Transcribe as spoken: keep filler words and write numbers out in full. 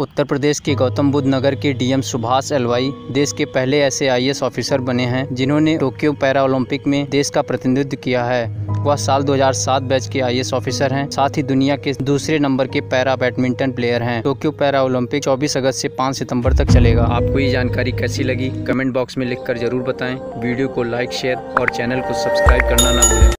उत्तर प्रदेश के गौतम बुद्ध नगर के डीएम सुभाष एलवाई देश के पहले ऐसे आईएएस ऑफिसर बने हैं जिन्होंने टोक्यो पैरा ओलंपिक में देश का प्रतिनिधित्व किया है। वह साल दो हज़ार सात बैच के आईएएस ऑफिसर हैं, साथ ही दुनिया के दूसरे नंबर के पैरा बैडमिंटन प्लेयर हैं। टोक्यो पैरा ओलंपिक चौबीस अगस्त से पाँच सितंबर तक चलेगा। आपको ये जानकारी कैसी लगी कमेंट बॉक्स में लिखकर जरूर बताएं। वीडियो को लाइक शेयर और चैनल को सब्सक्राइब करना ना भूलें।